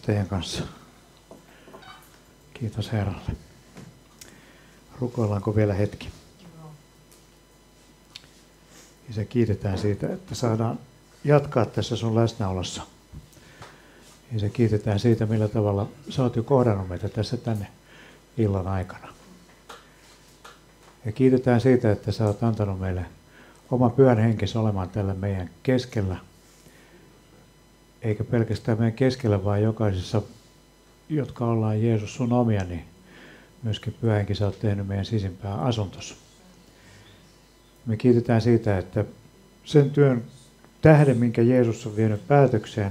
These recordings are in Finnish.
teidän kanssa. Kiitos Herralle. Rukoillaanko vielä hetki? Isä, kiitetään siitä, että saadaan jatkaa tässä sun läsnäolossa. Isä, kiitetään siitä, millä tavalla sä oot jo kohdannut meitä tässä tänne illan aikana. Ja kiitetään siitä, että sä oot antanut meille oma pyhän henkesi olemaan tällä meidän keskellä. Eikä pelkästään meidän keskellä, vaan jokaisessa, jotka ollaan Jeesus sun omia, niin myöskin pyhä henki sä oot tehnyt meidän sisimpään asuntos. Me kiitetään siitä, että sen työn tähden, minkä Jeesus on vienyt päätökseen,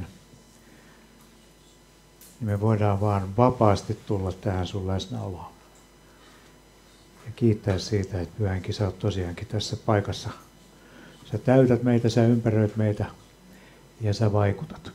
niin me voidaan vaan vapaasti tulla tähän sun läsnäoloon. Ja kiittää siitä, että pyhä henki sä oot tosiaankin tässä paikassa. Sä täytät meitä, sä ympäröit meitä ja sä vaikutat.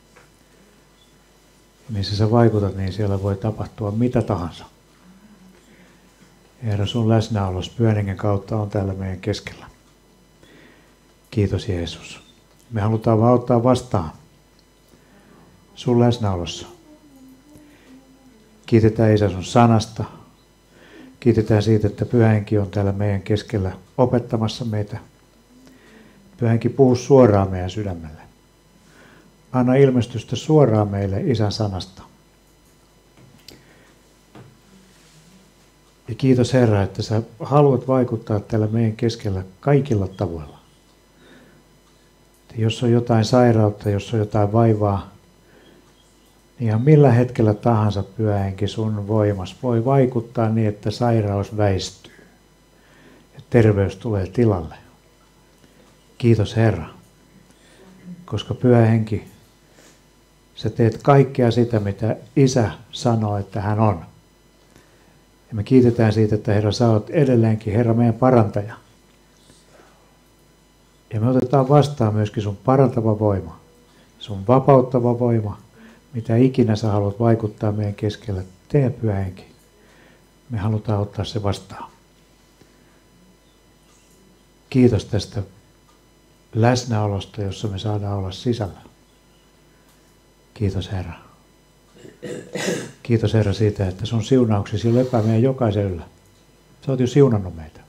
Ja missä sä vaikutat, niin siellä voi tapahtua mitä tahansa. Herra, sun läsnäolos pyhän hengen kautta on täällä meidän keskellä. Kiitos Jeesus. Me halutaan vaan ottaa vastaan sun läsnäolossa. Kiitetään Isä sun sanasta. Kiitetään siitä, että pyhä henki on täällä meidän keskellä opettamassa meitä. Pyhä henki puhuu suoraan meidän sydämelle. Anna ilmestystä suoraan meille Isän sanasta. Ja kiitos Herra, että sä haluat vaikuttaa täällä meidän keskellä kaikilla tavoilla. Että jos on jotain sairautta, jos on jotain vaivaa, niin ihan millä hetkellä tahansa pyhä henki sun voimas voi vaikuttaa niin, että sairaus väistyy ja terveys tulee tilalle. Kiitos Herra, koska pyhä henki, sä teet kaikkea sitä, mitä Isä sanoo, että hän on. Ja me kiitetään siitä, että Herra, sä oot edelleenkin Herra meidän parantaja. Ja me otetaan vastaan myöskin sun parantava voima, sun vapauttava voima, mitä ikinä sä haluat vaikuttaa meidän keskellä. Tee pyhä henki. Me halutaan ottaa se vastaan. Kiitos tästä läsnäolosta, jossa me saadaan olla sisällä. Kiitos Herra. Kiitos Herra siitä, että sun siunauksesi lepää meidän jokaisen yllä. Sä oot jo siunannut meitä.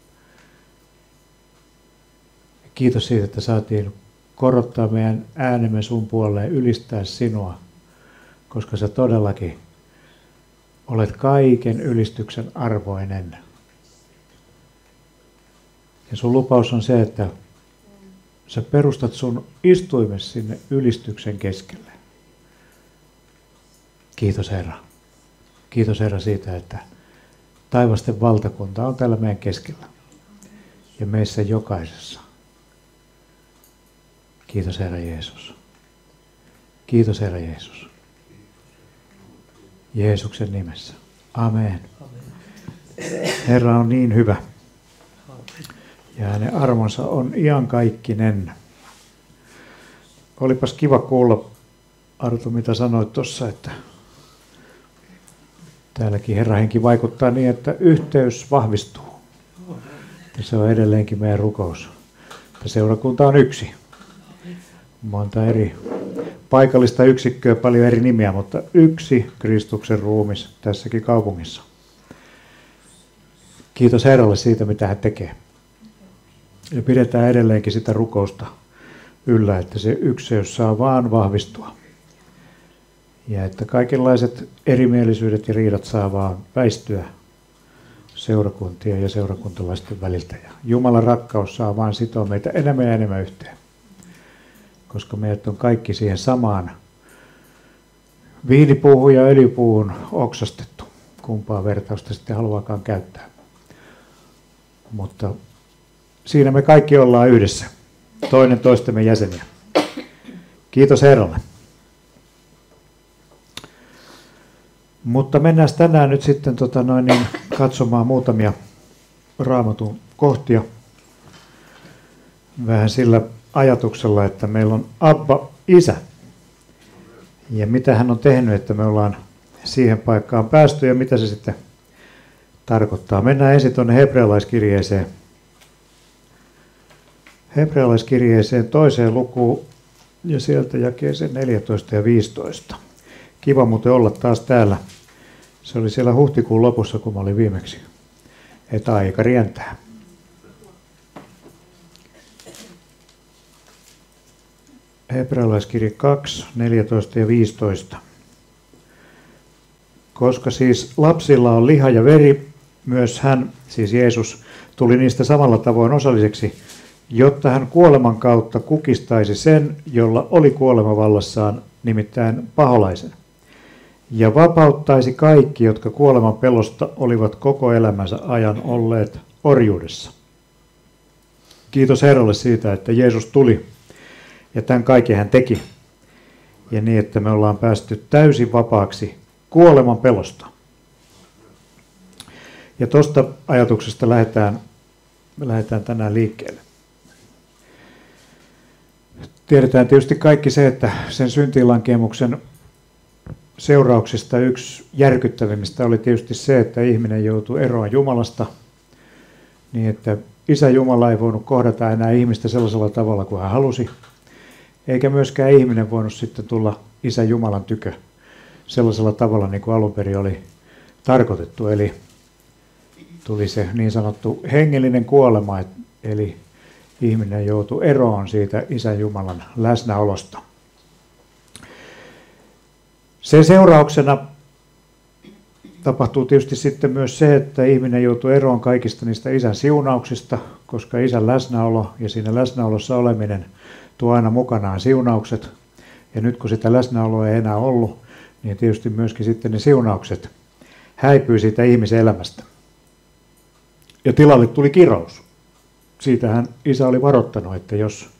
Kiitos siitä, että saatiin korottaa meidän äänemme sun puoleen, ylistää sinua, koska sä todellakin olet kaiken ylistyksen arvoinen. Ja sun lupaus on se, että sä perustat sun istuimesi sinne ylistyksen keskelle. Kiitos Herra. Kiitos Herra siitä, että taivasten valtakunta on täällä meidän keskellä ja meissä jokaisessa. Kiitos Herra Jeesus. Kiitos Herra Jeesus. Jeesuksen nimessä. Amen. Herra on niin hyvä. Ja hänen armonsa on iankaikkinen. Olipas kiva kuulla, Arto, mitä sanoit tuossa, että täälläkin Herra henki vaikuttaa niin, että yhteys vahvistuu. Ja se on edelleenkin meidän rukous. Ja seurakunta on yksi. Monta eri paikallista yksikköä, paljon eri nimiä, mutta yksi Kristuksen ruumis tässäkin kaupungissa. Kiitos Herralle siitä, mitä hän tekee. Ja pidetään edelleenkin sitä rukousta yllä, että se ykseys saa vaan vahvistua. Ja että kaikenlaiset erimielisyydet ja riidat saa vaan väistyä seurakuntien ja seurakuntalaisten väliltä. Ja Jumalan rakkaus saa vaan sitoa meitä enemmän ja enemmän yhteen. Koska meidät on kaikki siihen samaan viinipuuhun ja öljypuuhun oksastettu. Kumpaa vertausta sitten haluaakaan käyttää. Mutta siinä me kaikki ollaan yhdessä. Toinen toistemme jäseniä. Kiitos Herralle. Mutta mennään tänään nyt sitten katsomaan muutamia Raamatun kohtia. Vähän sillä ajatuksella, että meillä on Abba, Isä. Ja mitä hän on tehnyt, että me ollaan siihen paikkaan päästy ja mitä se sitten tarkoittaa. Mennään ensin tuonne hebrealaiskirjeeseen. Hebrealaiskirjeeseen 2. lukuun ja sieltä jakeeseen 14 ja 15. Kiva muuten olla taas täällä. Se oli siellä huhtikuun lopussa, kun mä olin viimeksi. Että aika rientää. Hebrealaiskirja 2, 14 ja 15. Koska siis lapsilla on liha ja veri, myös hän, siis Jeesus, tuli niistä samalla tavoin osalliseksi, jotta hän kuoleman kautta kukistaisi sen, jolla oli kuolema vallassaan, nimittäin paholaisen, ja vapauttaisi kaikki, jotka kuoleman pelosta olivat koko elämänsä ajan olleet orjuudessa. Kiitos Herralle siitä, että Jeesus tuli, ja tämän kaiken hän teki, ja niin, että me ollaan päästy täysin vapaaksi kuoleman pelosta. Ja tuosta ajatuksesta lähdetään tänään liikkeelle. Tiedetään tietysti kaikki se, että sen syntiinlankeemuksen seurauksista yksi järkyttävimmistä oli tietysti se, että ihminen joutui eroon Jumalasta, niin että Isä Jumala ei voinut kohdata enää ihmistä sellaisella tavalla kuin hän halusi, eikä myöskään ihminen voinut sitten tulla Isä Jumalan tykö sellaisella tavalla, niin kuin alun perin oli tarkoitettu. Eli tuli se niin sanottu hengellinen kuolema, eli ihminen joutui eroon siitä Isän Jumalan läsnäolosta. Sen seurauksena tapahtuu tietysti sitten myös se, että ihminen joutuu eroon kaikista niistä Isän siunauksista, koska Isän läsnäolo ja siinä läsnäolossa oleminen tuo aina mukanaan siunaukset. Ja nyt kun sitä läsnäoloa ei enää ollut, niin tietysti myöskin sitten ne siunaukset häipyy siitä ihmisen elämästä. Ja tilalle tuli kirous. Siitähän Isä oli varoittanut, että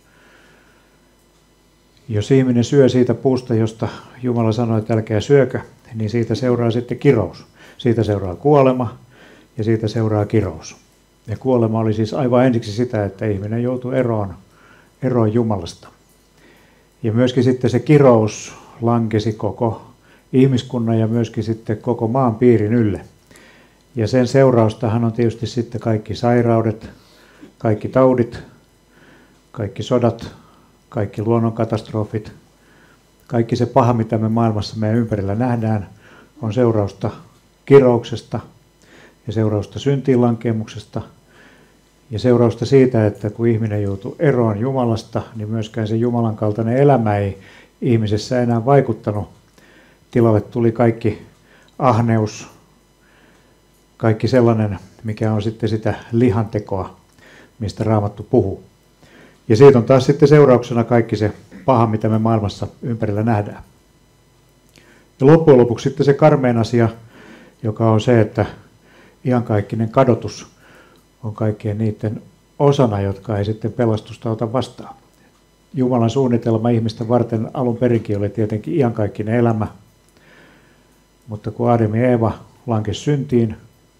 jos ihminen syö siitä puusta, josta Jumala sanoi, että älkää syökö, niin siitä seuraa sitten kirous. Siitä seuraa kuolema ja siitä seuraa kirous. Ja kuolema oli siis aivan ensiksi sitä, että ihminen joutui eroon Jumalasta. Ja myöskin sitten se kirous lankesi koko ihmiskunnan ja myöskin sitten koko maan piirin ylle. Ja sen seuraustahan on tietysti sitten kaikki sairaudet, kaikki taudit, kaikki sodat, kaikki luonnonkatastrofit, kaikki se paha, mitä me maailmassa meidän ympärillä nähdään, on seurausta kirouksesta ja seurausta syntiinlankemuksesta ja seurausta siitä, että kun ihminen joutuu eroon Jumalasta, niin myöskään se Jumalan kaltainen elämä ei ihmisessä enää vaikuttanut. Tilalle tuli kaikki ahneus, kaikki sellainen, mikä on sitten sitä lihantekoa, mistä Raamattu puhuu. Ja siitä on taas sitten seurauksena kaikki se paha, mitä me maailmassa ympärillä nähdään. Ja loppujen lopuksi sitten se karmein asia, joka on se, että iankaikkinen kadotus on kaikkien niiden osana, jotka ei sitten pelastusta ota vastaan. Jumalan suunnitelma ihmistä varten alun perinkin oli tietenkin iankaikkinen elämä, mutta kun Adam ja Eeva lankesi syntiin,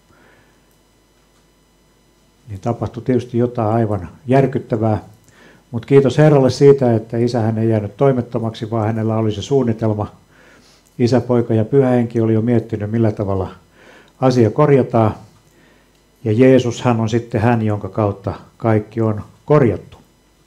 niin tapahtui tietysti jotain aivan järkyttävää. Mutta kiitos Herralle siitä, että Isähän ei jäänyt toimettomaksi, vaan hänellä oli se suunnitelma. Isä, Poika ja Pyhä Henki oli jo miettinyt, millä tavalla asia korjataan. Ja Jeesus, hän on sitten hän, jonka kautta kaikki on korjattu.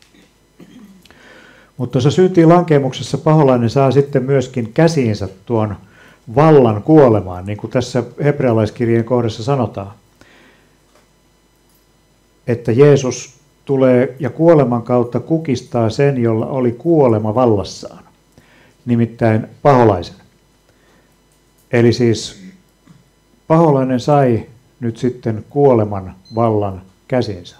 Mutta tuossa syntiinlankemuksessa paholainen saa sitten myöskin käsiinsä tuon vallan kuolemaan, niin kuin tässä hebrealaiskirjeen kohdassa sanotaan. Että Jeesus tulee ja kuoleman kautta kukistaa sen, jolla oli kuolema vallassaan, nimittäin paholaisen. Eli siis paholainen sai nyt sitten kuoleman vallan käsinsä.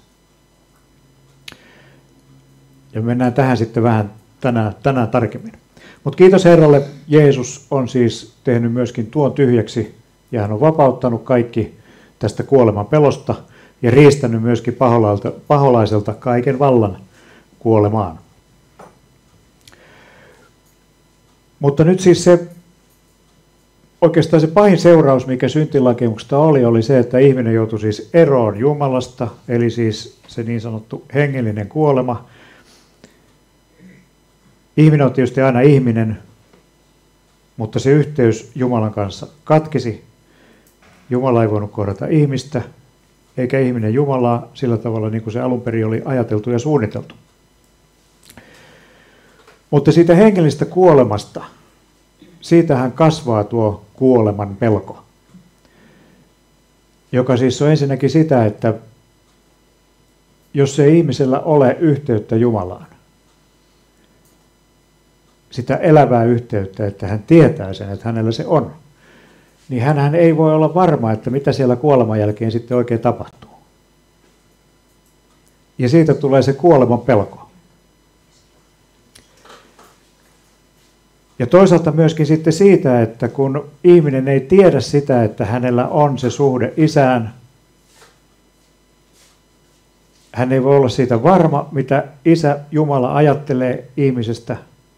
Ja mennään tähän sitten vähän tänään tarkemmin. Mutta kiitos Herralle, Jeesus on siis tehnyt myöskin tuon tyhjäksi ja hän on vapauttanut kaikki tästä kuoleman pelosta ja riistänyt myöskin paholaiselta kaiken vallan kuolemaan. Mutta nyt siis oikeastaan se pahin seuraus, mikä syntiinlankemuksesta oli se, että ihminen joutui siis eroon Jumalasta, eli siis se niin sanottu hengellinen kuolema. Ihminen on tietysti aina ihminen, mutta se yhteys Jumalan kanssa katkesi. Jumala ei voinut kohdata ihmistä, eikä ihminen Jumalaa sillä tavalla, niin kuin se alun perin oli ajateltu ja suunniteltu. Mutta siitä hengellisestä kuolemasta siitähän kasvaa tuo kuoleman pelko, joka siis on ensinnäkin sitä, että jos ei ihmisellä ole yhteyttä Jumalaan, sitä elävää yhteyttä, että hän tietää sen, että hänellä se on, niin hänhän ei voi olla varma, että mitä siellä kuoleman jälkeen sitten oikein tapahtuu. Ja siitä tulee se kuoleman pelko. Ja toisaalta myöskin sitten siitä, että kun ihminen ei tiedä sitä, että hänellä on se suhde isään, hän ei voi olla siitä varma, mitä Isä Jumala ajattelee ihmisestä,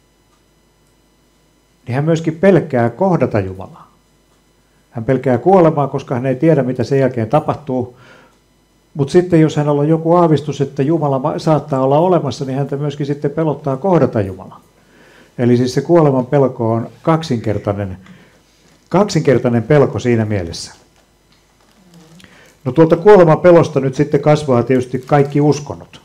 niin hän myöskin pelkää kohdata Jumalaa. Hän pelkää kuolemaa, koska hän ei tiedä, mitä sen jälkeen tapahtuu. Mutta sitten jos hänellä on joku aavistus, että Jumala saattaa olla olemassa, niin häntä myöskin sitten pelottaa kohdata Jumalaa. Eli siis se kuoleman pelko on kaksinkertainen pelko siinä mielessä. No tuolta kuoleman pelosta nyt sitten kasvaa tietysti kaikki uskonnot.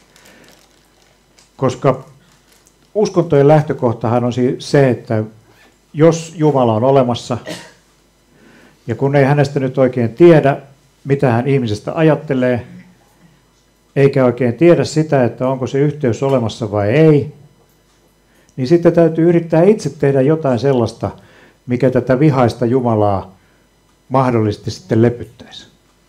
Koska uskontojen lähtökohtahan on siis se, että jos Jumala on olemassa, ja kun ei hänestä nyt oikein tiedä, mitä hän ihmisestä ajattelee, eikä oikein tiedä sitä, että onko se yhteys olemassa vai ei, niin sitten täytyy yrittää itse tehdä jotain sellaista, mikä tätä vihaista Jumalaa mahdollisesti sitten lepyttäisi.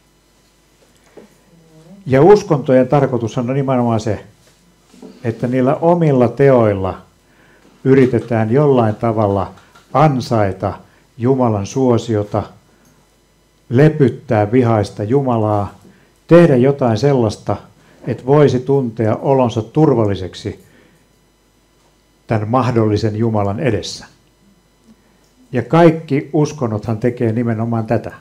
Ja uskontojen tarkoitus on nimenomaan se, että niillä omilla teoilla yritetään jollain tavalla ansaita Jumalan suosiota, lepyttää vihaista Jumalaa, tehdä jotain sellaista, että voisi tuntea olonsa turvalliseksi tämän mahdollisen Jumalan edessä. Ja kaikki uskonnothan tekee nimenomaan tätä.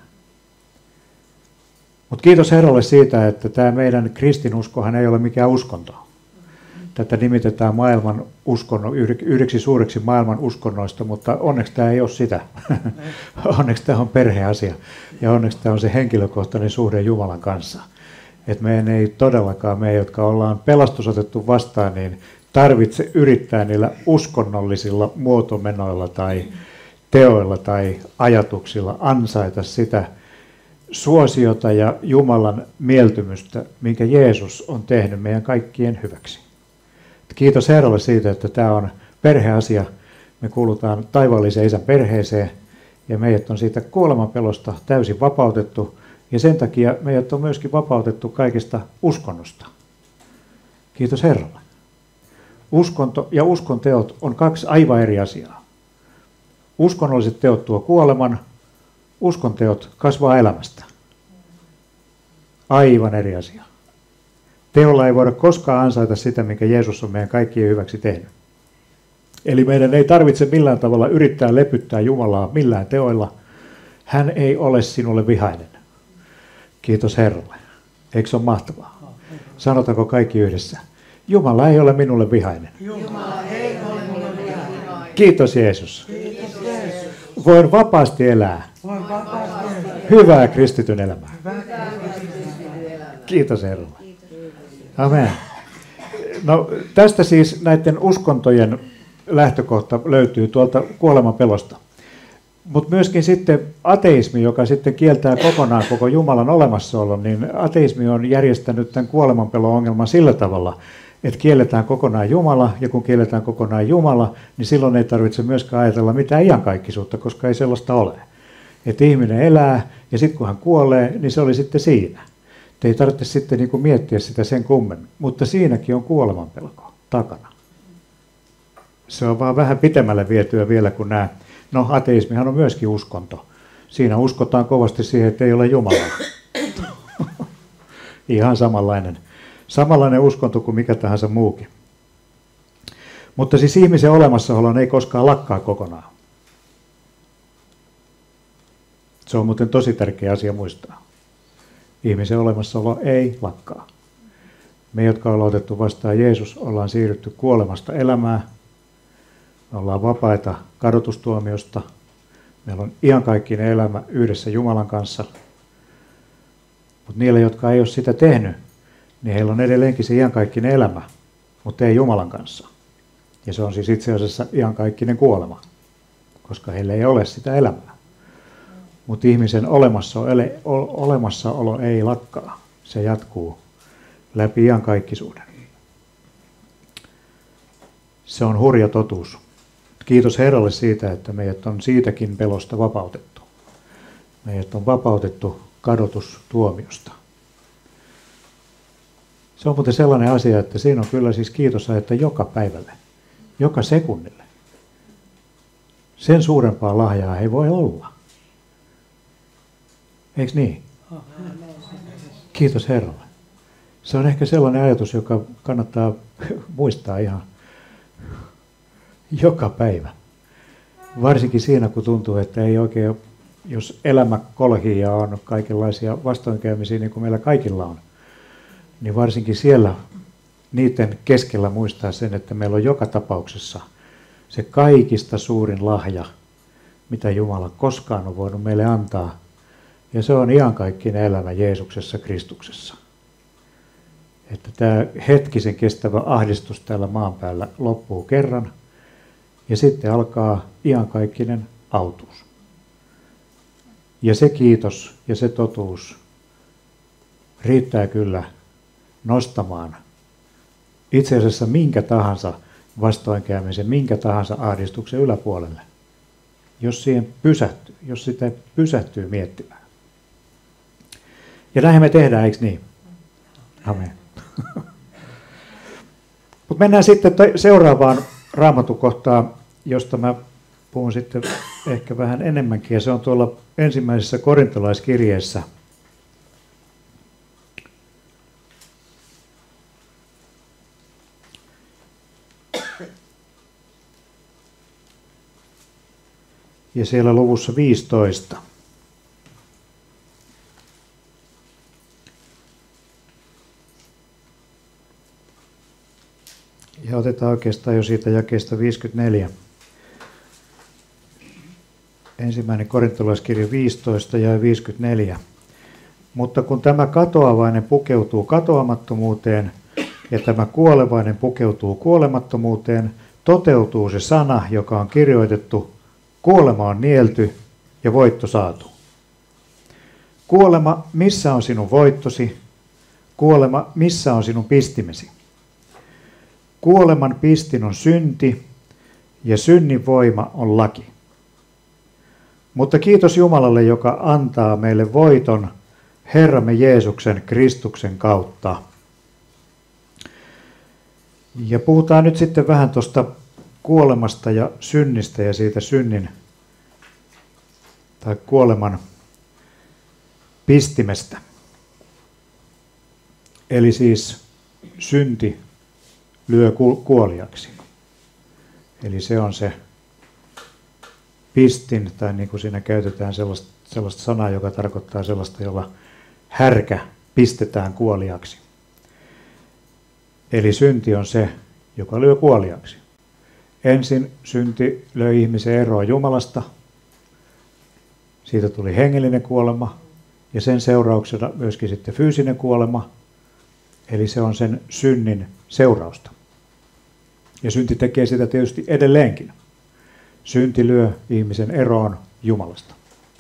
Mutta kiitos Herralle siitä, että tämä meidän kristinuskohan ei ole mikään uskonto. Tätä nimitetään yhdeksi suureksi maailman uskonnoista, mutta onneksi tämä ei ole sitä. Onneksi tämä on perheasia ja onneksi tämä on se henkilökohtainen suhde Jumalan kanssa. Että meidän ei todellakaan, me jotka ollaan pelastus otettu vastaan, niin tarvitse yrittää niillä uskonnollisilla muotomenoilla tai teoilla tai ajatuksilla ansaita sitä suosiota ja Jumalan mieltymystä, minkä Jeesus on tehnyt meidän kaikkien hyväksi. Kiitos Herralle siitä, että tämä on perheasia. Me kuulutaan taivaallisen Isän perheeseen ja meidät on siitä kuolemanpelosta täysin vapautettu ja sen takia meidät on myöskin vapautettu kaikista uskonnosta. Kiitos Herralle. Uskonto ja uskonteot on kaksi aivan eri asiaa. Uskonnolliset teot tuo kuoleman, uskonteot kasvaa elämästä. Aivan eri asia. Teolla ei voida koskaan ansaita sitä, minkä Jeesus on meidän kaikkien hyväksi tehnyt. Eli meidän ei tarvitse millään tavalla yrittää lepyttää Jumalaa millään teoilla. Hän ei ole sinulle vihainen. Kiitos Herralle. Eikö se ole mahtavaa? Sanotaanko kaikki yhdessä? Jumala ei ole minulle vihainen. Jumala ei ole minulle vihainen. Kiitos Jeesus. Kiitos Jeesus. Voin vapaasti elää. Voin vapaasti elää. Hyvää kristityn elämää. Kiitos Herralle. Amen. No tästä siis näiden uskontojen lähtökohta löytyy tuolta kuolemanpelosta. Mutta myöskin sitten ateismi, joka sitten kieltää kokonaan koko Jumalan olemassaolon, niin ateismi on järjestänyt tämän kuolemanpelo-ongelman sillä tavalla, että kielletään kokonaan Jumala, ja kun kielletään kokonaan Jumala, niin silloin ei tarvitse myöskään ajatella mitään iankaikkisuutta, koska ei sellaista ole. Että ihminen elää, ja sitten kun hän kuolee, niin se oli sitten siinä. Te ei tarvitse sitten niin kuin miettiä sitä sen kummemmin, mutta siinäkin on kuolemanpelko takana. Se on vaan vähän pitemmälle vietyä vielä kuin nämä. No, ateismihan on myöskin uskonto. Siinä uskotaan kovasti siihen, että ei ole Jumalaa. Ihan samanlainen uskonto kuin mikä tahansa muukin. Mutta siis ihmisen olemassaolon ei koskaan lakkaa kokonaan. Se on muuten tosi tärkeä asia muistaa. Ihmisen olemassaolo ei lakkaa. Me, jotka ollaan otettu vastaan Jeesus, ollaan siirrytty kuolemasta elämään. Me ollaan vapaita kadotustuomiosta. Meillä on iankaikkinen elämä yhdessä Jumalan kanssa. Mutta niille, jotka ei ole sitä tehnyt, niin heillä on edelleenkin se iankaikkinen elämä, mutta ei Jumalan kanssa. Ja se on siis itse asiassa iankaikkinen kuolema, koska heillä ei ole sitä elämää. Mutta ihmisen olemassaolo ei lakkaa. Se jatkuu läpi iankaikkisuuden. Se on hurja totuus. Kiitos Herralle siitä, että meidät on siitäkin pelosta vapautettu. Meidät on vapautettu kadotustuomiosta. Se on muuten sellainen asia, että siinä on kyllä siis kiitos, että joka päivälle, joka sekunnille. Sen suurempaa lahjaa ei voi olla. Eikö niin? Kiitos Herralle. Se on ehkä sellainen ajatus, joka kannattaa muistaa ihan joka päivä. Varsinkin siinä, kun tuntuu, että ei oikein, jos elämä kolhii ja on kaikenlaisia vastoinkäymisiä, niin kuin meillä kaikilla on, niin varsinkin siellä niiden keskellä muistaa sen, että meillä on joka tapauksessa se kaikista suurin lahja, mitä Jumala koskaan on voinut meille antaa. Ja se on iankaikkinen elämä Jeesuksessa Kristuksessa. Että tämä hetkisen kestävä ahdistus täällä maan päällä loppuu kerran. Ja sitten alkaa iankaikkinen autuus. Ja se kiitos ja se totuus riittää kyllä nostamaan itse asiassa minkä tahansa vastoinkäymisen, minkä tahansa ahdistuksen yläpuolelle. Jos siihen pysähtyy, jos sitä pysähtyy miettimään. Ja näin me tehdään, eikö niin? Amen. Mutta mennään sitten seuraavaan raamatukohtaan, josta mä puhun sitten ehkä vähän enemmänkin. Ja se on tuolla ensimmäisessä korintolaiskirjeessä. Ja siellä luvussa 15. Ja otetaan oikeastaan jo siitä jakeesta 54. Ensimmäinen korintolaiskirja 15 ja 54. Mutta kun tämä katoavainen pukeutuu katoamattomuuteen ja tämä kuolevainen pukeutuu kuolemattomuuteen, toteutuu se sana, joka on kirjoitettu: kuolema on nielty ja voitto saatu. Kuolema, missä on sinun voittosi? Kuolema, missä on sinun pistimesi? Kuoleman pistin on synti ja synnin voima on laki. Mutta kiitos Jumalalle, joka antaa meille voiton Herramme Jeesuksen Kristuksen kautta. Ja puhutaan nyt sitten vähän tuosta kuolemasta ja synnistä ja siitä synnin tai kuoleman pistimestä. Eli siis synti lyö kuoliaksi. Eli se on se pistin, tai niin kuin siinä käytetään sellaista sanaa, joka tarkoittaa sellaista, jolla härkä pistetään kuoliaksi. Eli synti on se, joka lyö kuoliaksi. Ensin synti löi ihmisen eroa Jumalasta. Siitä tuli hengellinen kuolema ja sen seurauksena myöskin sitten fyysinen kuolema. Eli se on sen synnin seurausta. Ja synti tekee sitä tietysti edelleenkin. Synti lyö ihmisen eroon Jumalasta.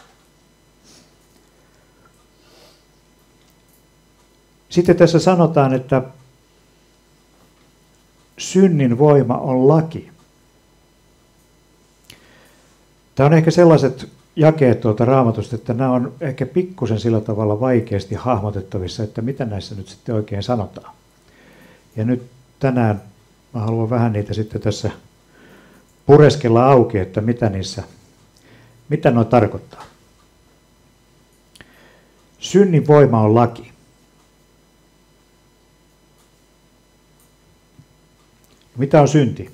Sitten tässä sanotaan, että synnin voima on laki. Tämä on ehkä sellaiset jakeet tuolta Raamatusta, että nämä on ehkä pikkusen sillä tavalla vaikeasti hahmotettavissa, että mitä näissä nyt sitten oikein sanotaan. Ja nyt tänään mä haluan vähän niitä sitten tässä pureskella auki, että mitä nuo tarkoittaa. Synnin voima on laki. Mitä on synti?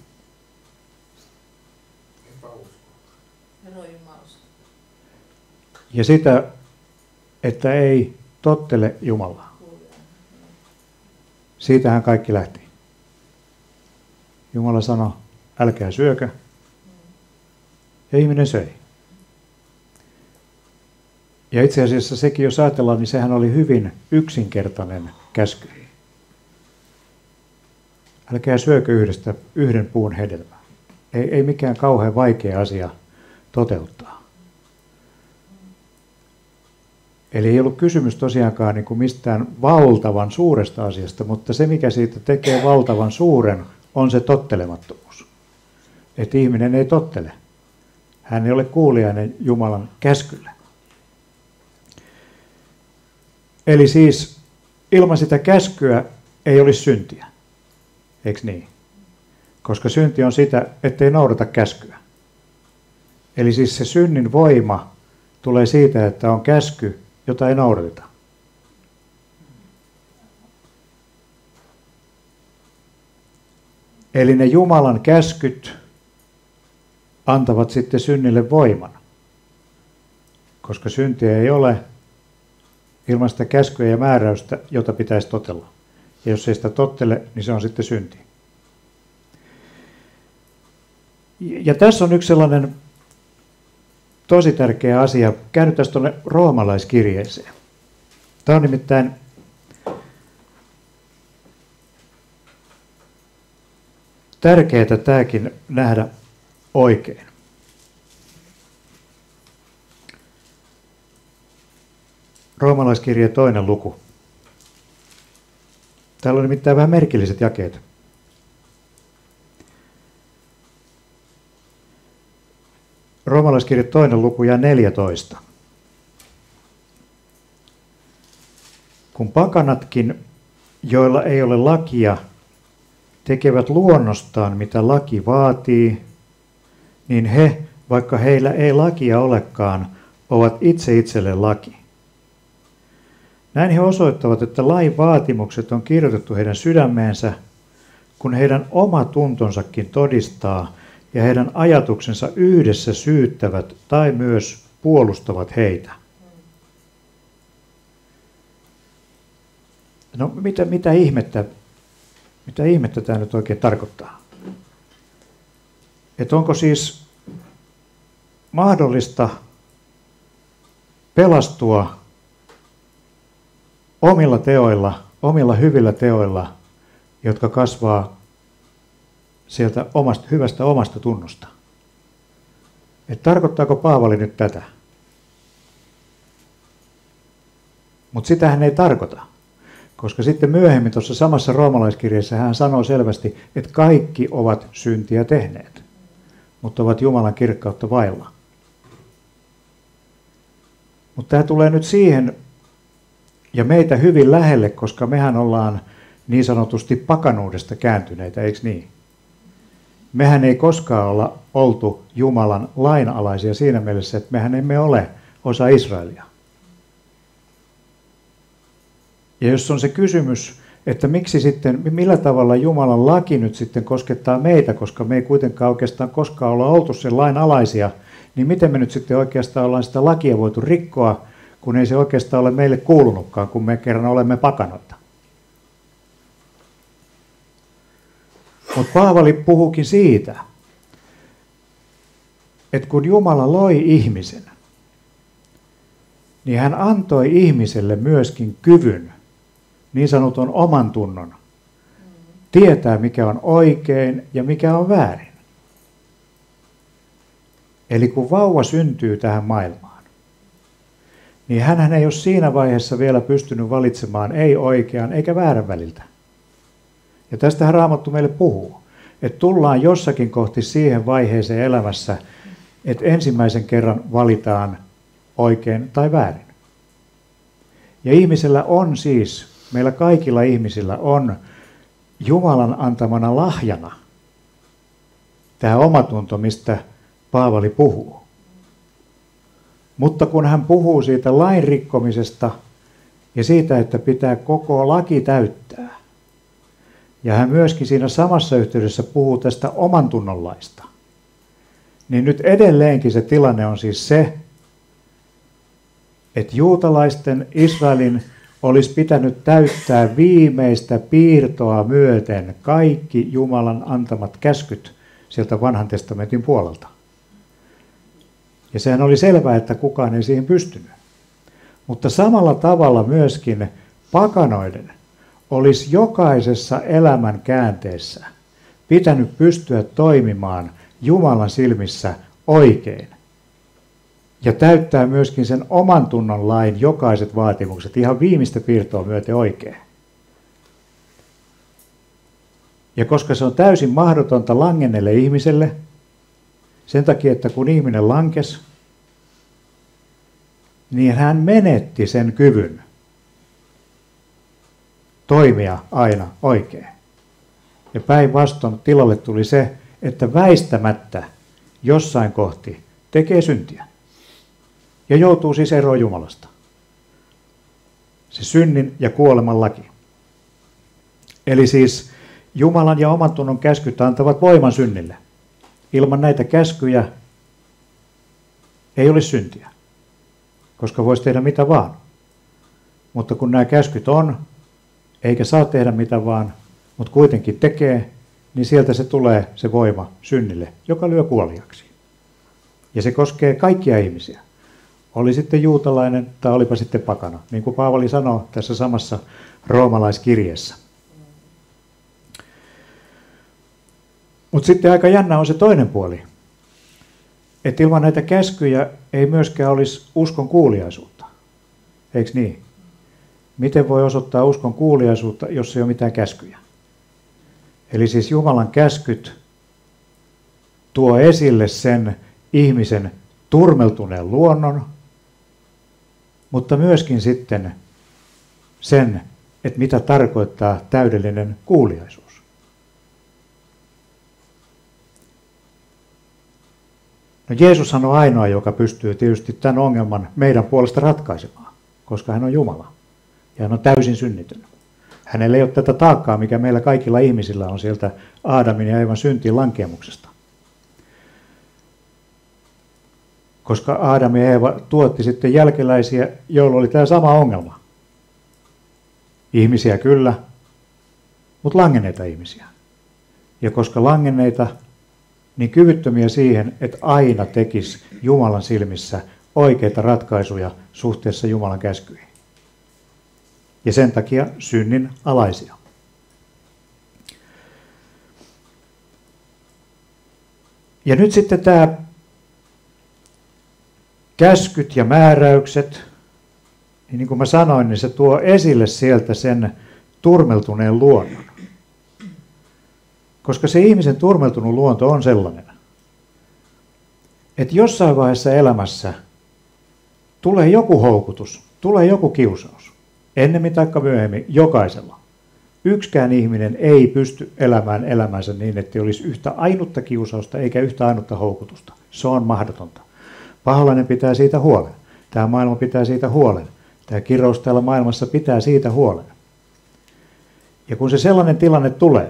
Ja sitä, että ei tottele Jumalaa. Siitähän kaikki lähti. Jumala sanoi, älkää syökö. Ja ihminen söi. Ja itse asiassa sekin, jos ajatellaan, niin sehän oli hyvin yksinkertainen käsky. Älkää syökö yhden puun hedelmää. Ei mikään kauhean vaikea asia toteuttaa. Eli ei ollut kysymys tosiaankaan niin kuin mistään valtavan suuresta asiasta, mutta se mikä siitä tekee valtavan suuren on se tottelemattomuus. Että ihminen ei tottele. Hän ei ole kuulijainen Jumalan käskylle. Eli siis ilman sitä käskyä ei olisi syntiä. Eikö niin? Koska synti on sitä, ettei noudata käskyä. Eli siis se synnin voima tulee siitä, että on käsky, jota ei noudateta. Eli ne Jumalan käskyt antavat sitten synnille voiman. Koska syntiä ei ole ilman sitä käskyä ja määräystä, jota pitäisi totella. Ja jos ei sitä tottele, niin se on sitten synti. Ja tässä on yksi sellainen tosi tärkeä asia. Käännytään tuonne roomalaiskirjeeseen. Tämä on nimittäin tärkeää tämäkin nähdä oikein. Roomalaiskirjeen 2. luku. Täällä on nimittäin vähän merkilliset jakeet. Roomalaiskirje 2. luku ja 14. Kun pakanatkin, joilla ei ole lakia, tekevät luonnostaan, mitä laki vaatii, niin he, vaikka heillä ei lakia olekaan, ovat itse itselleen laki. Näin he osoittavat, että lain vaatimukset on kirjoitettu heidän sydämeensä, kun heidän oma tuntonsakin todistaa ja heidän ajatuksensa yhdessä syyttävät tai myös puolustavat heitä. No mitä ihmettä tämä nyt oikein tarkoittaa? Että onko siis mahdollista pelastua omilla teoilla, omilla hyvillä teoilla, jotka kasvaa sieltä hyvästä omasta tunnosta? Et tarkoittaako Paavali nyt tätä? Mutta sitä hän ei tarkoita, koska sitten myöhemmin tuossa samassa roomalaiskirjassa hän sanoo selvästi, että kaikki ovat syntiä tehneet, mutta ovat Jumalan kirkkautta vailla. Mutta tämä tulee nyt siihen ja meitä hyvin lähelle, koska mehän ollaan niin sanotusti pakanuudesta kääntyneitä, eikö niin? Mehän ei koskaan olla oltu Jumalan lainalaisia siinä mielessä, että mehän emme ole osa Israelia. Ja jos on se kysymys, että miksi sitten, millä tavalla Jumalan laki nyt sitten koskettaa meitä, koska me ei kuitenkaan oikeastaan koskaan olla oltu sen lain alaisia, niin miten me nyt sitten oikeastaan ollaan sitä lakia voitu rikkoa, kun ei se oikeastaan ole meille kuulunutkaan, kun me kerran olemme pakanoita. Mutta Paavali puhuukin siitä, että kun Jumala loi ihmisen, niin hän antoi ihmiselle myöskin kyvyn, niin sanotun oman tunnon, tietää mikä on oikein ja mikä on väärin. Eli kun vauva syntyy tähän maailmaan, niin hänhän ei ole siinä vaiheessa vielä pystynyt valitsemaan ei oikean eikä väärän väliltä. Ja tästähän Raamattu meille puhuu, että tullaan jossakin kohti siihen vaiheeseen elämässä, että ensimmäisen kerran valitaan oikein tai väärin. Ja ihmisellä on siis, meillä kaikilla ihmisillä on Jumalan antamana lahjana tämä omatunto, mistä Paavali puhuu. Mutta kun hän puhuu siitä lain rikkomisesta ja siitä, että pitää koko laki täyttää, ja hän myöskin siinä samassa yhteydessä puhuu tästä oman tunnonlaista, niin nyt edelleenkin se tilanne on siis se, että juutalaisten Israelin olisi pitänyt täyttää viimeistä piirtoa myöten kaikki Jumalan antamat käskyt sieltä vanhan testamentin puolelta. Ja sehän oli selvää, että kukaan ei siihen pystynyt. Mutta samalla tavalla myöskin pakanoiden olisi jokaisessa elämän käänteessä pitänyt pystyä toimimaan Jumalan silmissä oikein ja täyttää myöskin sen oman tunnon lain jokaiset vaatimukset ihan viimeistä piirtoa myöten oikein. Ja koska se on täysin mahdotonta langenneelle ihmiselle, sen takia, että kun ihminen lankesi, niin hän menetti sen kyvyn toimia aina oikein. Ja päinvastoin tilalle tuli se, että väistämättä jossain kohti tekee syntiä. Ja joutuu siis eroon Jumalasta. Se synnin ja kuoleman laki. Eli siis Jumalan ja oman tunnon käskyt antavat voiman synnille. Ilman näitä käskyjä ei olisi syntiä, koska voisi tehdä mitä vaan. Mutta kun nämä käskyt on, eikä saa tehdä mitä vaan, mutta kuitenkin tekee, niin sieltä se tulee se voima synnille, joka lyö kuoliaksi. Ja se koskee kaikkia ihmisiä. Oli sitten juutalainen tai olipa sitten pakana, niin kuin Paavali sanoo tässä samassa roomalaiskirjeessä. Mutta sitten aika jännä on se toinen puoli, että ilman näitä käskyjä ei myöskään olisi uskon kuuliaisuutta. Eikö niin? Miten voi osoittaa uskon kuuliaisuutta, jos ei ole mitään käskyjä? Eli siis Jumalan käskyt tuo esille sen ihmisen turmeltuneen luonnon, mutta myöskin sitten sen, että mitä tarkoittaa täydellinen kuuliaisuus. No Jeesushan on ainoa, joka pystyy tietysti tämän ongelman meidän puolesta ratkaisemaan, koska hän on Jumala ja hän on täysin synnitön. Hänellä ei ole tätä taakkaa, mikä meillä kaikilla ihmisillä on sieltä Aadamin ja Eevan syntiin lankemuksesta. Koska Aadam ja Eeva tuotti sitten jälkeläisiä, joilla oli tämä sama ongelma. Ihmisiä kyllä, mutta langenneita ihmisiä. Ja koska langenneita, niin kyvyttömiä siihen, että aina tekisi Jumalan silmissä oikeita ratkaisuja suhteessa Jumalan käskyihin. Ja sen takia synnin alaisia. Ja nyt sitten tämä käskyt ja määräykset, niin kuin mä sanoin, niin se tuo esille sieltä sen turmeltuneen luonnon. Koska se ihmisen turmeltunut luonto on sellainen, että jossain vaiheessa elämässä tulee joku houkutus, tulee joku kiusaus, ennemmin tai myöhemmin, jokaisella. Yksikään ihminen ei pysty elämään elämänsä niin, että olisi yhtä ainutta kiusausta eikä yhtä ainutta houkutusta. Se on mahdotonta. Paholainen pitää siitä huolen. Tämä maailma pitää siitä huolen. Tämä kirous täällä maailmassa pitää siitä huolen. Ja kun se sellainen tilanne tulee,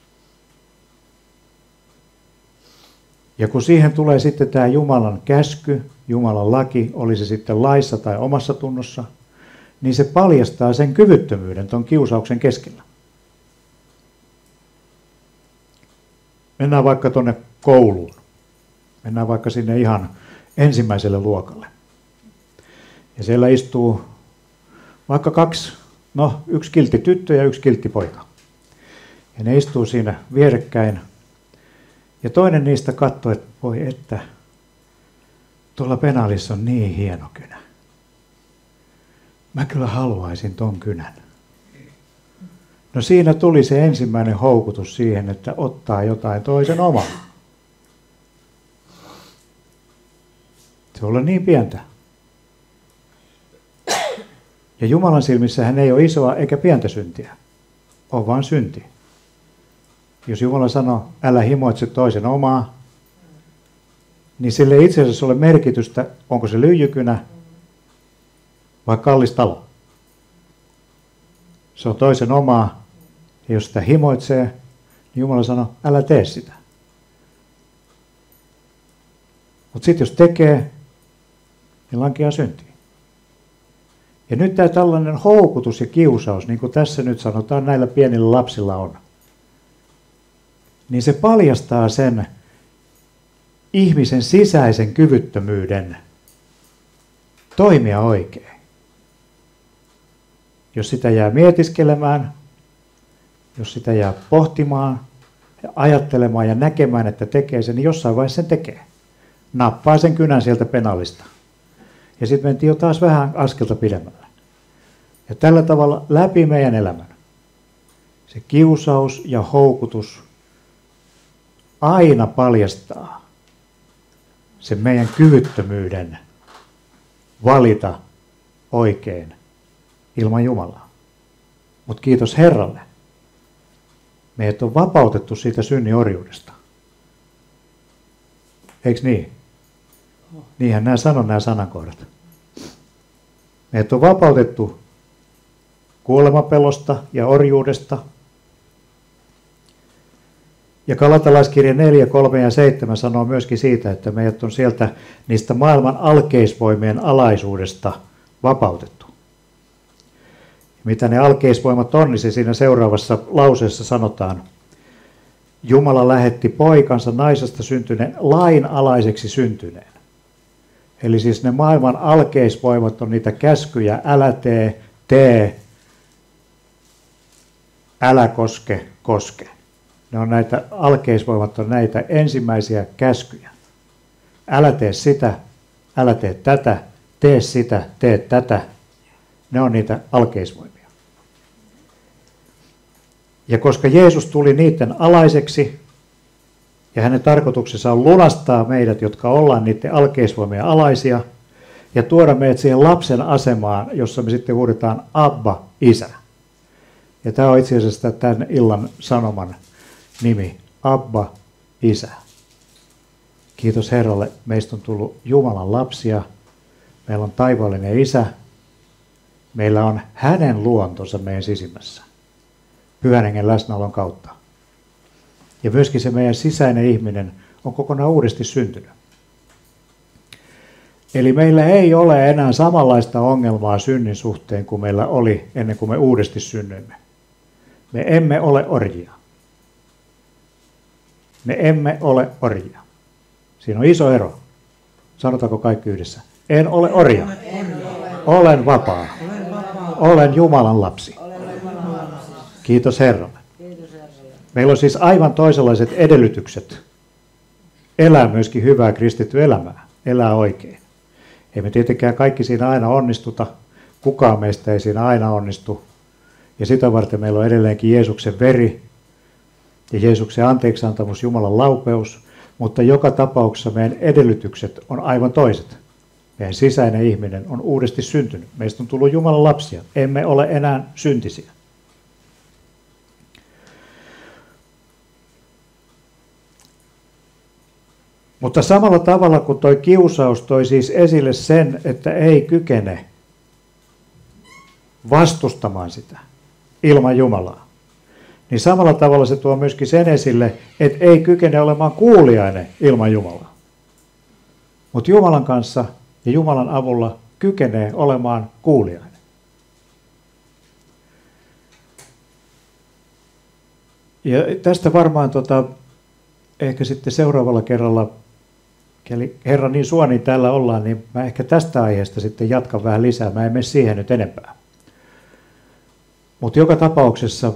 ja kun siihen tulee sitten tämä Jumalan käsky, Jumalan laki, oli se sitten laissa tai omassa tunnossa, niin se paljastaa sen kyvyttömyyden tuon kiusauksen keskellä. Mennään vaikka tuonne kouluun. Mennään vaikka sinne ihan ensimmäiselle luokalle. Ja siellä istuu vaikka yksi kiltti tyttö ja yksi kiltti poika. Ja ne istuu siinä vierekkäin. Ja toinen niistä katsoo, että voi että, tuolla penaalissa on niin hieno kynä. Mä kyllä haluaisin ton kynän. No siinä tuli se ensimmäinen houkutus siihen, että ottaa jotain toisen omaa. Se on niin pientä. Ja Jumalan silmissä hän ei ole isoa eikä pientä syntiä. On vaan synti. Jos Jumala sanoo, älä himoitse toisen omaa, niin sille ei itse asiassa ole merkitystä, onko se lyijykynä vai kallis talo. Se on toisen omaa, ja jos sitä himoitsee, niin Jumala sanoo, älä tee sitä. Mutta sitten jos tekee, niin lankeaa syntiin. Ja nyt tämä tällainen houkutus ja kiusaus, niin kuin tässä nyt sanotaan näillä pienillä lapsilla on, niin se paljastaa sen ihmisen sisäisen kyvyttömyyden toimia oikein. Jos sitä jää mietiskelemään, jos sitä jää pohtimaan, ajattelemaan ja näkemään, että tekee sen, niin jossain vaiheessa sen tekee. Nappaa sen kynän sieltä penaalista Ja sitten mentiin jo taas vähän askelta pidemmälle. Ja tällä tavalla läpi meidän elämän se kiusaus ja houkutus aina paljastaa sen meidän kyvyttömyyden valita oikein ilman Jumalaa. Mutta kiitos Herralle. Meidät on vapautettu siitä synnin orjuudesta. Eikö niin? Niinhän nämä sanoo nämä sanankohdat. Meidät on vapautettu kuolemapelosta ja orjuudesta. Ja Galatalaiskirja 4, 3 ja 7 sanoo myöskin siitä, että meidät on sieltä niistä maailman alkeisvoimien alaisuudesta vapautettu. Mitä ne alkeisvoimat on, niin se siinä seuraavassa lauseessa sanotaan. Jumala lähetti poikansa naisesta syntyneen lainalaiseksi syntyneen. Eli siis ne maailman alkeisvoimat on niitä käskyjä, älä tee, älä koske. Ne on näitä alkeisvoimat, on näitä ensimmäisiä käskyjä. Älä tee sitä, älä tee tätä, tee sitä, tee tätä. Ne on niitä alkeisvoimia. Ja koska Jeesus tuli niiden alaiseksi, ja hänen tarkoituksensa on lunastaa meidät, jotka ollaan niiden alkeisvoimien alaisia, ja tuoda meidät siihen lapsen asemaan, jossa me sitten huudetaan Abba, Isä. Ja tämä on itse asiassa tämän illan sanoman nimi, Abba, Isä. Kiitos Herralle, meistä on tullut Jumalan lapsia, meillä on taivaallinen Isä, meillä on hänen luontonsa meidän sisimmässä, Pyhän Hengen läsnäolon kautta. Ja myöskin se meidän sisäinen ihminen on kokonaan uudesti syntynyt. Eli meillä ei ole enää samanlaista ongelmaa synnin suhteen kuin meillä oli ennen kuin me uudesti synnyimme. Me emme ole orjia. Me emme ole orjia. Siinä on iso ero. Sanotaanko kaikki yhdessä? En ole orja. Olen vapaa. Olen Jumalan lapsi. Kiitos Herralle. Meillä on siis aivan toisenlaiset edellytykset elää myöskin hyvää kristittyä elämää, elää oikein. Ei me tietenkään kaikki siinä aina onnistuta, kukaan meistä ei siinä aina onnistu. Ja sitä varten meillä on edelleenkin Jeesuksen veri ja Jeesuksen anteeksiantamus, Jumalan laupeus, mutta joka tapauksessa meidän edellytykset on aivan toiset. Meidän sisäinen ihminen on uudesti syntynyt. Meistä on tullut Jumalan lapsia. Emme ole enää syntisiä. Mutta samalla tavalla kuin toi kiusaus toi siis esille sen, että ei kykene vastustamaan sitä ilman Jumalaa, niin samalla tavalla se tuo myöskin sen esille, että ei kykene olemaan kuuliainen ilman Jumalaa. Mutta Jumalan kanssa ja Jumalan avulla kykenee olemaan kuuliainen. Ja tästä varmaan ehkä sitten seuraavalla kerralla, eli Herra niin suo, niin täällä ollaan, niin mä ehkä tästä aiheesta sitten jatkan vähän lisää. Mä en mene siihen nyt enempää. Mutta joka tapauksessa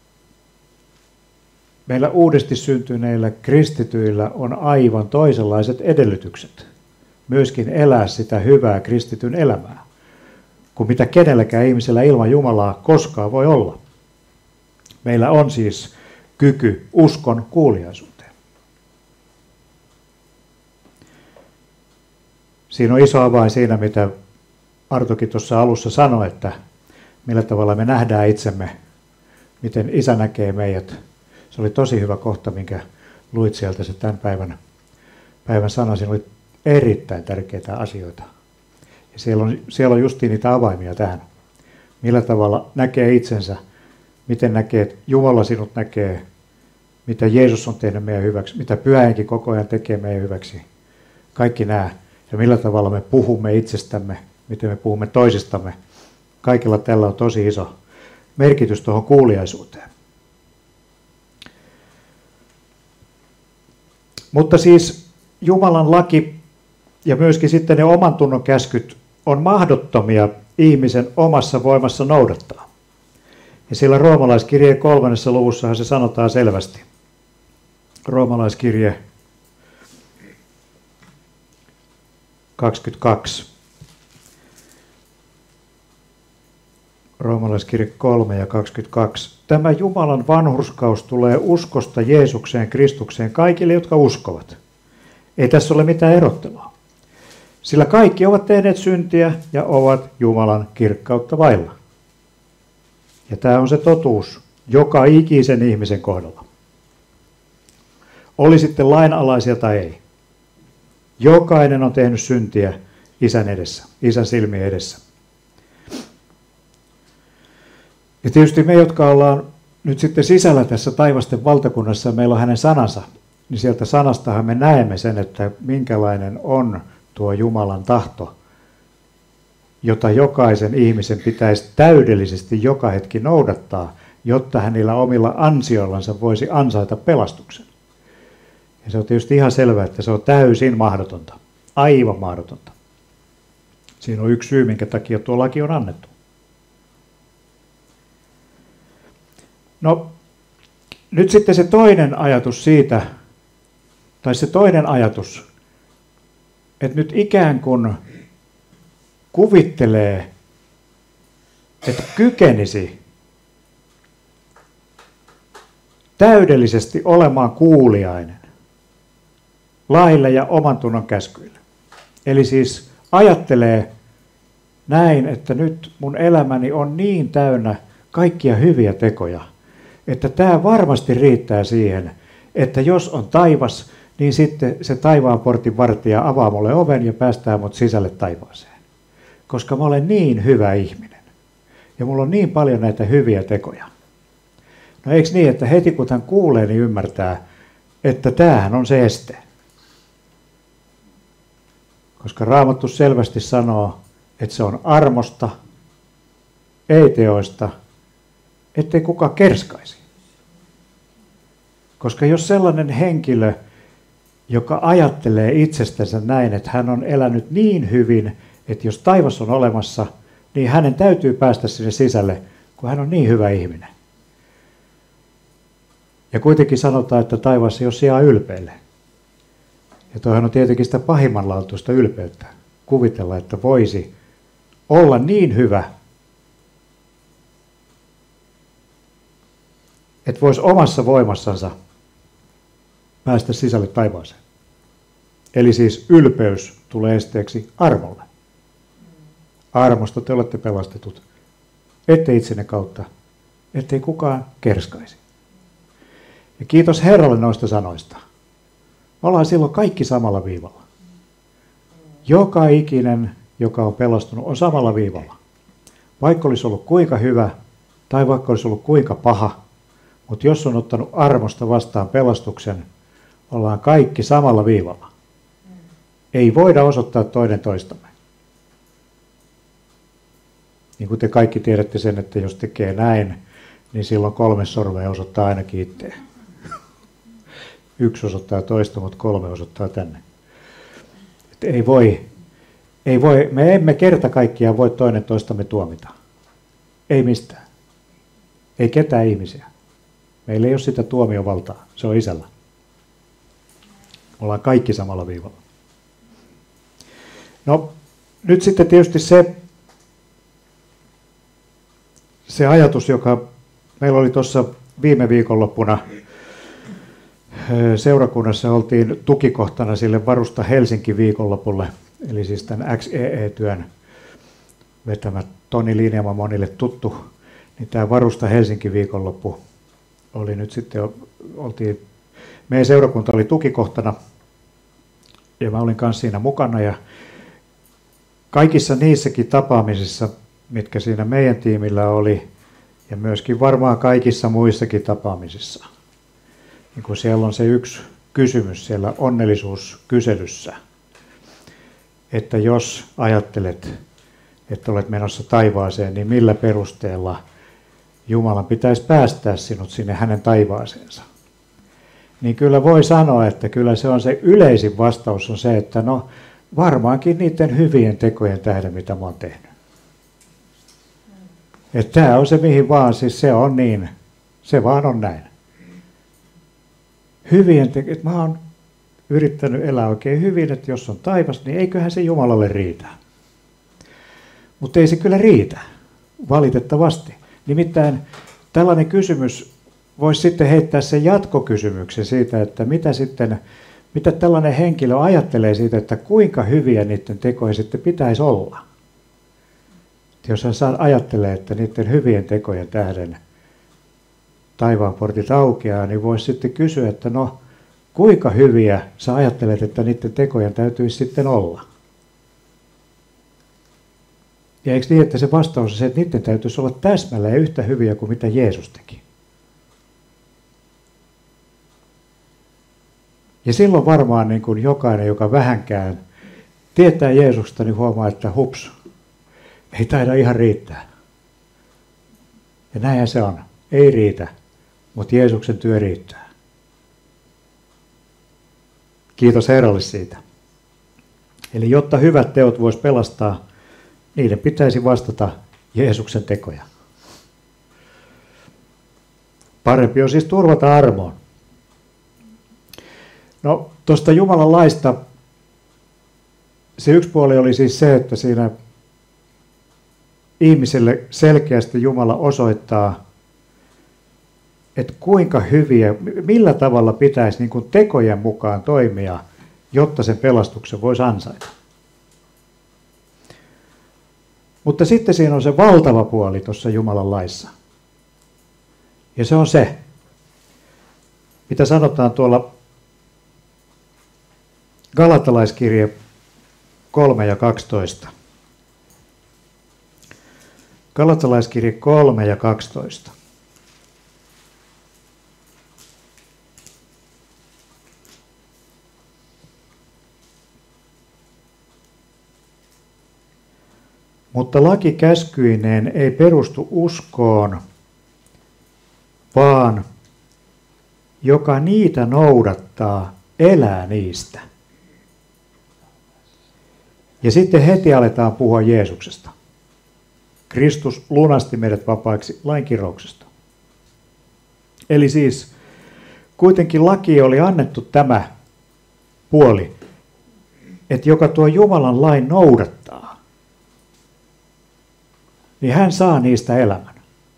meillä uudesti syntyneillä kristityillä on aivan toisenlaiset edellytykset myöskin elää sitä hyvää kristityn elämää, kuin mitä kenelläkään ihmisellä ilman Jumalaa koskaan voi olla. Meillä on siis kyky uskon kuuliaisuuteen. Siinä on iso avain siinä, mitä Artokin tuossa alussa sanoi, että millä tavalla me nähdään itsemme, miten Isä näkee meidät. Se oli tosi hyvä kohta, minkä luit sieltä se tämän päivän sana. Siinä oli erittäin tärkeitä asioita. Ja siellä on justiin niitä avaimia tähän. Millä tavalla näkee itsensä, miten näkee, että Jumala sinut näkee, mitä Jeesus on tehnyt meidän hyväksi, mitä Pyhä Henki koko ajan tekee meidän hyväksi. Kaikki nämä. Ja millä tavalla me puhumme itsestämme, miten me puhumme toisistamme. Kaikilla tällä on tosi iso merkitys tuohon kuuliaisuuteen. Mutta siis Jumalan laki ja myöskin sitten ne oman tunnon käskyt on mahdottomia ihmisen omassa voimassa noudattaa. Ja sillä Roomalaiskirjeen 3. luvussahan se sanotaan selvästi. Roomalaiskirje 22. Roomalaiskirje 3 ja 22. Tämä Jumalan vanhurskaus tulee uskosta Jeesukseen Kristukseen kaikille, jotka uskovat. Ei tässä ole mitään erottelua. Sillä kaikki ovat tehneet syntiä ja ovat Jumalan kirkkautta vailla. Ja tämä on se totuus joka ikisen ihmisen kohdalla. Oli sitten lainalaisia tai ei. Jokainen on tehnyt syntiä Isän edessä, Isän silmien edessä. Ja tietysti me, jotka ollaan nyt sitten sisällä tässä taivasten valtakunnassa, ja meillä on hänen sanansa, niin sieltä sanastahan me näemme sen, että minkälainen on tuo Jumalan tahto, jota jokaisen ihmisen pitäisi täydellisesti joka hetki noudattaa, jotta hän niillä omilla ansioillansa voisi ansaita pelastuksen. Ja se on tietysti ihan selvää, että se on täysin mahdotonta, aivan mahdotonta. Siinä on yksi syy, minkä takia tuo laki on annettu. No, nyt sitten se toinen ajatus siitä, tai se toinen ajatus, että nyt ikään kuin kuvittelee, että kykenisi täydellisesti olemaan kuuliainen laille ja oman tunnon käskyille. Eli siis ajattelee näin, että nyt mun elämäni on niin täynnä kaikkia hyviä tekoja, että tämä varmasti riittää siihen, että jos on taivas, niin sitten se taivaan portin vartija avaa mulle oven ja päästää mut sisälle taivaaseen. Koska mä olen niin hyvä ihminen ja mulla on niin paljon näitä hyviä tekoja. No eikö niin, että heti kun hän kuulee, niin ymmärtää, että tämähän on se este. Koska Raamattu selvästi sanoo, että se on armosta, ei teoista, ettei kukaan kerskaisi. Koska jos sellainen henkilö, joka ajattelee itsestänsä näin, että hän on elänyt niin hyvin, että jos taivas on olemassa, niin hänen täytyy päästä sinne sisälle, kun hän on niin hyvä ihminen. Ja kuitenkin sanotaan, että taivas ei ole sijaa ylpeille. Ja toihan on tietenkin sitä pahimmanlaatuista ylpeyttä. Kuvitella, että voisi olla niin hyvä, että voisi omassa voimassansa päästä sisälle taivaaseen. Eli siis ylpeys tulee esteeksi armolle. Armosta te olette pelastetut, ette itsenne kautta, ettei kukaan kerskaisi. Ja kiitos Herralle noista sanoista. Me ollaan silloin kaikki samalla viivalla. Joka ikinen, joka on pelastunut, on samalla viivalla. Vaikka olisi ollut kuinka hyvä tai vaikka olisi ollut kuinka paha, mutta jos on ottanut armosta vastaan pelastuksen, ollaan kaikki samalla viivalla. Ei voida osoittaa toinen toistamme. Niin kuin te kaikki tiedätte sen, että jos tekee näin, niin silloin 3 sormea osoittaa ainakin itseä. 1 osoittaa toista, mutta 3 osoittaa tänne. Että ei voi, me emme kerta kaikkiaan voi toinen toistamme tuomita. Ei mistään. Ei ketään ihmisiä. Meillä ei ole sitä tuomiovaltaa. Se on Isällä. Ollaan kaikki samalla viivalla. No, nyt sitten tietysti se ajatus, joka meillä oli tuossa viime viikonloppuna seurakunnassa, oltiin tukikohtana sille Varusta Helsinki viikonlopulle, eli siis tämän XEE-työn vetämä Toni Linjama monille tuttu, niin tämä Varusta Helsinki viikonloppu oli nyt sitten, meidän seurakunta oli tukikohtana, ja mä olin kanssa siinä mukana, ja kaikissa niissäkin tapaamisissa, mitkä siinä meidän tiimillä oli, ja myöskin varmaan kaikissa muissakin tapaamisissa, niin kun siellä on se yksi kysymys siellä onnellisuuskyselyssä, että jos ajattelet, että olet menossa taivaaseen, niin millä perusteella Jumalan pitäisi päästää sinut sinne hänen taivaaseensa. Niin kyllä voi sanoa, että kyllä se on se yleisin vastaus on se, että no varmaankin niiden hyvien tekojen tähden, mitä mä oon tehnyt. Että tämä on se mihin vaan, siis se on niin, se vaan on näin. Hyvien tekojen, että mä oon yrittänyt elää oikein hyvin, että jos on taivas, niin eiköhän se Jumalalle riitä. Mutta ei se kyllä riitä, valitettavasti. Nimittäin tällainen kysymys voisi sitten heittää sen jatkokysymyksen siitä, että mitä tällainen henkilö ajattelee siitä, että kuinka hyviä niiden tekoja sitten pitäisi olla. Jos hän ajattelee, että niiden hyvien tekojen tähden taivaan portit aukeaa, niin voisi sitten kysyä, että no kuinka hyviä sä ajattelet, että niiden tekojen täytyisi sitten olla? Ja eikö niin, että se vastaus on se, että niiden täytyisi olla täsmälleen yhtä hyviä kuin mitä Jeesus teki? Ja silloin varmaan niin kuin jokainen, joka vähänkään tietää Jeesusta, niin huomaa, että hups, ei taida ihan riittää. Ja näinhän se on. Ei riitä, mutta Jeesuksen työ riittää. Kiitos Herralle siitä. Eli jotta hyvät teot vois pelastaa, niiden pitäisi vastata Jeesuksen tekoja. Parempi on siis turvata armoon. No, tuosta Jumalan laista, se yksi puoli oli siis se, että siinä ihmiselle selkeästi Jumala osoittaa, että kuinka hyviä, millä tavalla pitäisi niin kuin tekojen mukaan toimia, jotta sen pelastuksen voisi ansaita. Mutta sitten siinä on se valtava puoli tuossa Jumalan laissa. Ja se on se, mitä sanotaan tuolla Galatalaiskirje 3 ja 12. Galatalaiskirje 3 ja 12. Mutta laki käskyineen ei perustu uskoon, vaan joka niitä noudattaa, elää niistä. Ja sitten heti aletaan puhua Jeesuksesta. Kristus lunasti meidät vapaiksi lain kirouksesta. Eli siis kuitenkin laki oli annettu tämä puoli, että joka tuo Jumalan lain noudattaa, niin hän saa niistä elämän.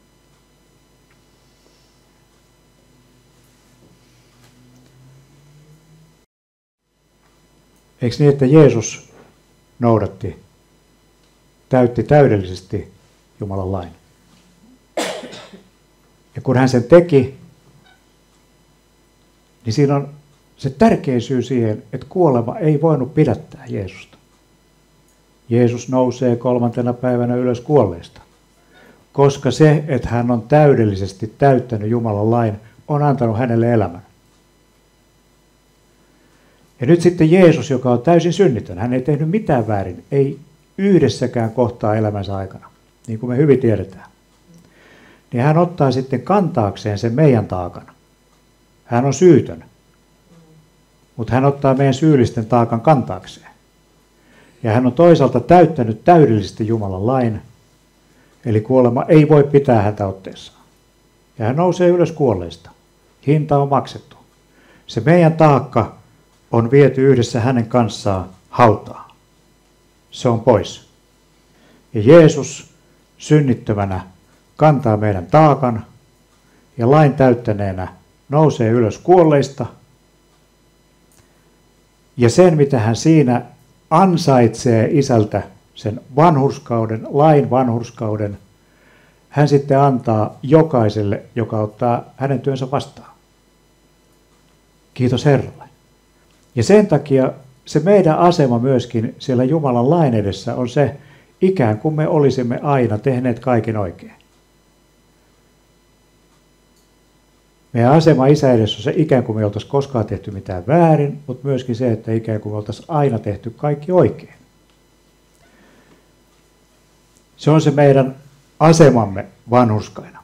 Eikö niin, että Jeesus täytti täydellisesti Jumalan lain? Ja kun hän sen teki, niin siinä on se tärkein syy siihen, että kuolema ei voinut pidättää Jeesusta. Jeesus nousee 3. päivänä ylös kuolleista, koska se, että hän on täydellisesti täyttänyt Jumalan lain, on antanut hänelle elämän. Ja nyt sitten Jeesus, joka on täysin synnitön, hän ei tehnyt mitään väärin, ei yhdessäkään kohtaa elämänsä aikana, niin kuin me hyvin tiedetään. Niin hän ottaa sitten kantaakseen sen meidän taakan. Hän on syytön, mutta hän ottaa meidän syyllisten taakan kantaakseen. Ja hän on toisaalta täyttänyt täydellisesti Jumalan lain, eli kuolema ei voi pitää häntä otteessaan. Ja hän nousee ylös kuolleista. Hinta on maksettu. Se meidän taakka on viety yhdessä hänen kanssaan hautaan. Se on pois. Ja Jeesus synnittömänä kantaa meidän taakan ja lain täyttäneenä nousee ylös kuolleista. Ja sen, mitä hän siinä ansaitsee isältä, sen vanhurskauden, lain vanhurskauden, hän sitten antaa jokaiselle, joka ottaa hänen työnsä vastaan. Kiitos Herralle. Ja sen takia se meidän asema myöskin siellä Jumalan lain edessä on se, ikään kuin me olisimme aina tehneet kaiken oikein. Meidän asema Isä edessä on se, ikään kuin me ei oltaisi koskaan tehty mitään väärin, mutta myöskin se, että ikään kuin me oltaisiin aina tehty kaikki oikein. Se on se meidän asemamme vanhurskaina.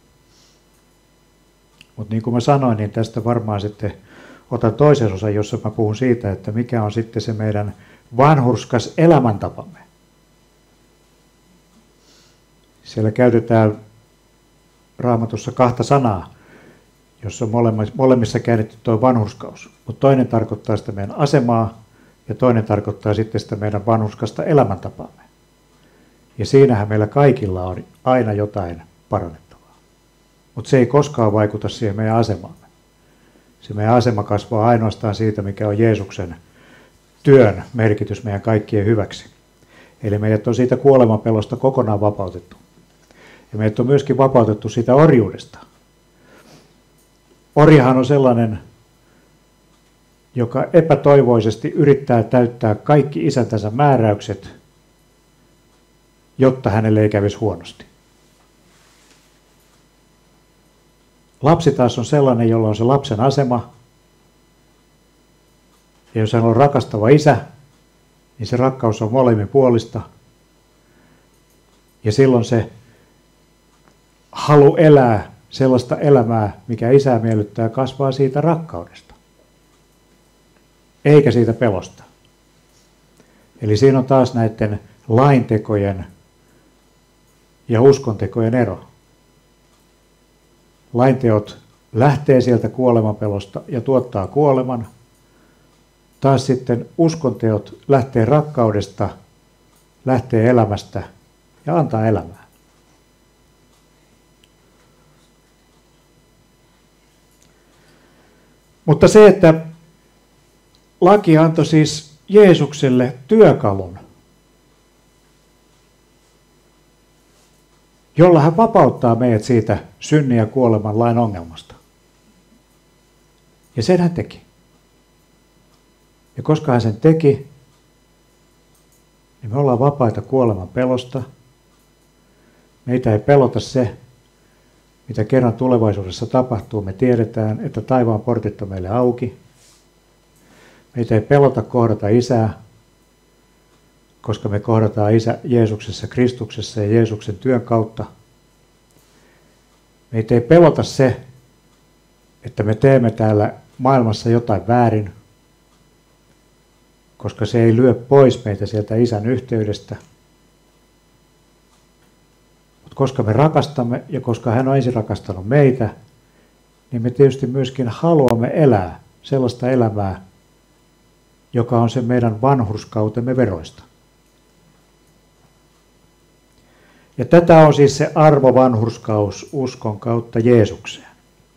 Mutta niin kuin mä sanoin, niin tästä varmaan sitten otan toisen osan, jossa mä puhun siitä, että mikä on sitten se meidän vanhurskas elämäntapamme. Siellä käytetään Raamatussa 2 sanaa, jossa on molemmissa käännetty tuo vanhurskaus. Mutta toinen tarkoittaa sitä meidän asemaa ja toinen tarkoittaa sitten sitä meidän vanhurskasta elämäntapaamme. Ja siinähän meillä kaikilla on aina jotain parannettavaa. Mutta se ei koskaan vaikuta siihen meidän asemaamme. Se meidän asema kasvaa ainoastaan siitä, mikä on Jeesuksen työn merkitys meidän kaikkien hyväksi. Eli meidät on siitä kuolemanpelosta kokonaan vapautettu. Ja meidät on myöskin vapautettu siitä orjuudesta. Orjahan on sellainen, joka epätoivoisesti yrittää täyttää kaikki isäntänsä määräykset, jotta hänelle ei kävisi huonosti. Lapsi taas on sellainen, jolla on se lapsen asema. Ja jos hän on rakastava isä, niin se rakkaus on molemminpuolista. Ja silloin se halu elää sellaista elämää, mikä isää miellyttää, kasvaa siitä rakkaudesta. Eikä siitä pelosta. Eli siinä on taas näiden laintekojen ja uskontekojen ero. Lainteot lähtee sieltä kuolemanpelosta ja tuottaa kuoleman. Taas sitten uskonteot lähtee rakkaudesta, lähtee elämästä ja antaa elämää. Mutta se, että laki antoi siis Jeesukselle työkalun, jolla hän vapauttaa meidät siitä synnin ja kuoleman lain ongelmasta. Ja sen hän teki. Ja koska hän sen teki, niin me ollaan vapaita kuoleman pelosta. Meitä ei pelota se, mitä kerran tulevaisuudessa tapahtuu. Me tiedetään, että taivaan portit on meille auki. Meitä ei pelota kohdata isää, koska me kohdataan isä Jeesuksessa, Kristuksessa ja Jeesuksen työn kautta. Meitä ei pelota se, että me teemme täällä maailmassa jotain väärin, koska se ei lyö pois meitä sieltä isän yhteydestä. Mutta koska me rakastamme ja koska hän on ensin rakastanut meitä, niin me tietysti myöskin haluamme elää sellaista elämää, joka on se meidän vanhurskautemme veroista. Ja tätä on siis se arvovanhurskaus uskon kautta Jeesukseen.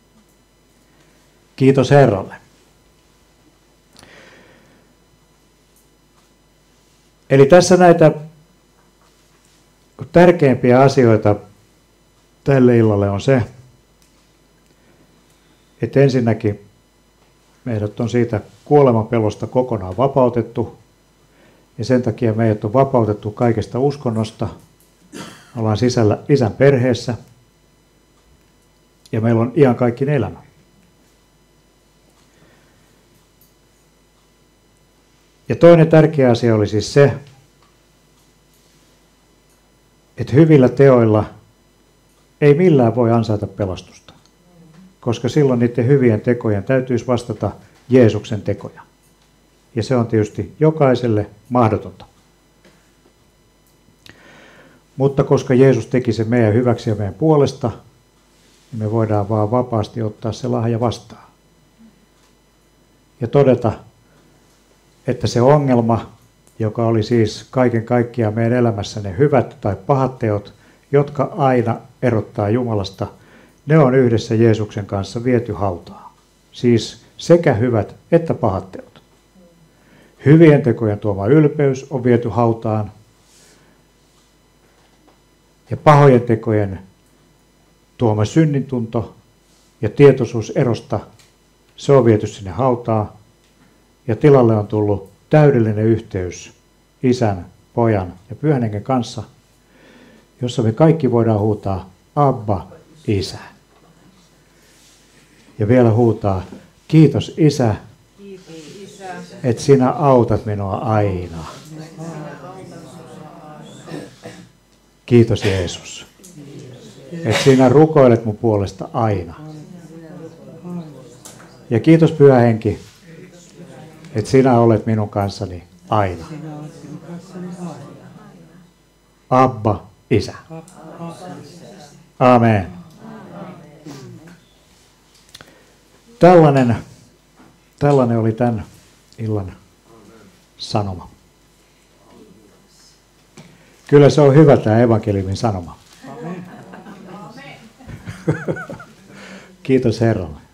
Kiitos Herralle. Eli tässä näitä tärkeimpiä asioita tälle illalle on se, että ensinnäkin meidät on siitä kuolemanpelosta kokonaan vapautettu, ja sen takia meidät on vapautettu kaikesta uskonnosta. Ollaan sisällä isän perheessä, ja meillä on iankaikkinen elämä. Ja toinen tärkeä asia oli siis se, että hyvillä teoilla ei millään voi ansaita pelastusta, koska silloin niiden hyvien tekojen täytyisi vastata Jeesuksen tekoja. Ja se on tietysti jokaiselle mahdotonta. Mutta koska Jeesus teki sen meidän hyväksi ja meidän puolesta, niin me voidaan vaan vapaasti ottaa se lahja vastaan. Ja todeta, että se ongelma, joka oli siis kaiken kaikkiaan meidän elämässä ne hyvät tai pahat teot, jotka aina erottaa Jumalasta, ne on yhdessä Jeesuksen kanssa viety hautaan. Siis sekä hyvät että pahat teot. Hyvien tekojen tuoma ylpeys on viety hautaan, ja pahojen tekojen tuoma synnintunto ja tietoisuus erosta, se on viety sinne hautaan. Ja tilalle on tullut täydellinen yhteys Isän, Pojan ja Pyhän Hengen kanssa, jossa me kaikki voidaan huutaa Abba, Isä. Ja vielä huutaa, kiitos Isä, että sinä autat minua aina. Kiitos Jeesus, että sinä rukoilet mun puolesta aina. Ja kiitos Pyhä Henki, että sinä olet minun kanssani aina. Abba, Isä. Amen. Tällainen oli tämän illan sanoma. Kyllä se on hyvä tämä evankeliumin sanoma. Kiitos Herralle.